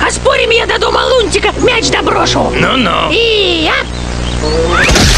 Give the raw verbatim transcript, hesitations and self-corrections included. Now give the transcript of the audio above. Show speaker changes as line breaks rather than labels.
Поспорим, я до дома Лунтика мяч доброшу.
Ну-ну.
И я...